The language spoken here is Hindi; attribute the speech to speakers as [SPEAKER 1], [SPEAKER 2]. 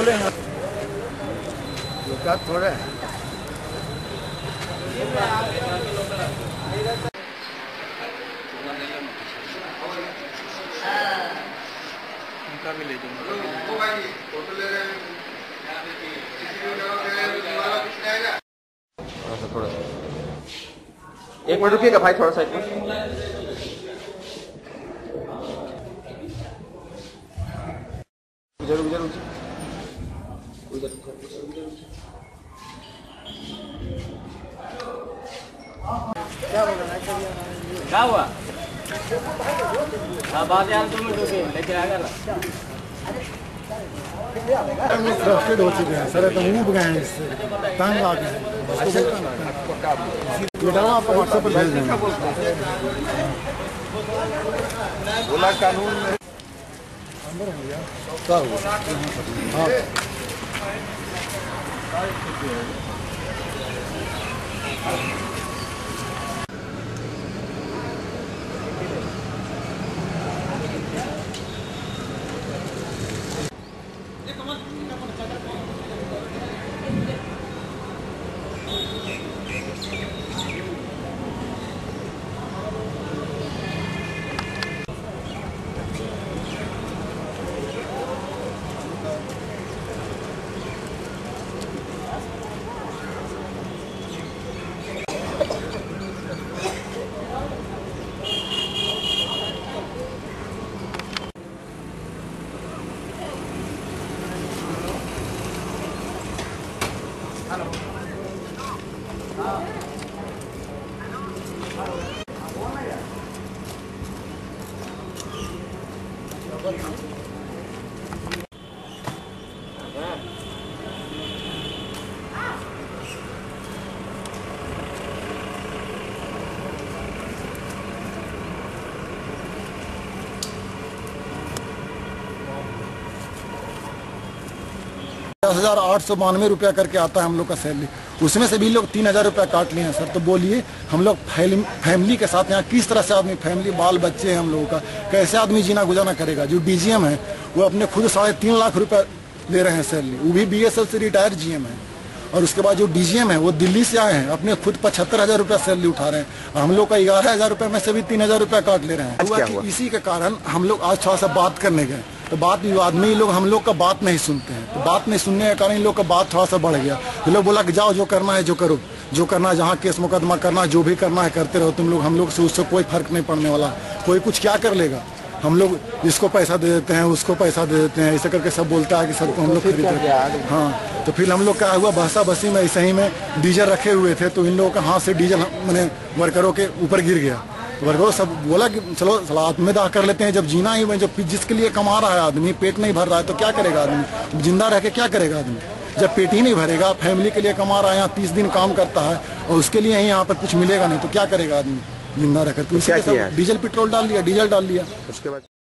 [SPEAKER 1] बोले थोड़े भी ले थोड़ा 1 मिनट रुकिएगा भाई, थोड़ा सा उधर उधर उधर क्या हुआ? हाँ बात यार, तुम लेके आ गया
[SPEAKER 2] फ्रस्ट्रेट हो चुके हैं सर, तो ऊब गए हैं इससे, तंग आ गए हैं। आपको व्हाट्सएप पर भेज देंगे।
[SPEAKER 1] बोला कानून में
[SPEAKER 2] अंदर हो गया क्या हुआ? हाँ 10,892 रुपया करके आता है हम लोग का सैलरी, उसमें से भी लोग 3,000 रुपया काट लिए हैं सर। तो बोलिए हम लोग फैमिली के साथ यहाँ किस तरह से आदमी, फैमिली बाल बच्चे हैं हम लोगों का, कैसे आदमी जीना गुजारा करेगा? जो डीजीएम है वो अपने खुद 3.5 लाख रुपया ले रहे हैं सैलरी, वो भी बीएसएफ से रिटायर्ड जीएम है। और उसके बाद जो डीजीएम है वो दिल्ली से आए हैं, अपने खुद 75,000 रुपया सैलरी उठा रहे हैं। हम लोग का 11,000 रुपये में से भी 3,000 रुपया काट ले रहे हैं। इसी के कारण हम लोग आज थोड़ा सा बात करने गए, तो बात आदमी लोग हम लोग का बात नहीं सुनते हैं, तो बात नहीं सुनने के कारण इन लोग का बात थोड़ा सा बढ़ गया। ये लोग बोला कि जाओ जो करना है जो करो, जो करना है जहाँ केस मुकदमा करना, जो भी करना है करते रहो तुम लोग, हम लोग से उससे कोई फर्क नहीं पड़ने वाला। कोई कुछ क्या कर लेगा, हम लोग इसको पैसा दे देते हैं, उसको पैसा दे देते हैं, ऐसे करके सब बोलता है कि सबको हम लोग खरीदते हैं। हाँ, तो फिर हम लोग क्या हुआ, बहसा बसी में ऐसे ही में डीजल रखे हुए थे, तो इन लोगों का हाथ से डीजल मैंने वर्करों के ऊपर गिर गया। वर्गों सब बोला कि चलो आत्मदाह कर लेते हैं, जब जीना ही में, जब जिसके लिए कमा रहा है आदमी, पेट नहीं भर रहा है तो क्या करेगा आदमी? जिंदा रह के क्या करेगा आदमी? जब पेट ही नहीं भरेगा, फैमिली के लिए कमा रहा है, यहाँ 30 दिन काम करता है और उसके लिए ही यहाँ पर कुछ मिलेगा नहीं, तो क्या करेगा आदमी जिंदा रहकर? तो डीजल पेट्रोल डाल लिया, डीजल डाल लिया। उसके बाद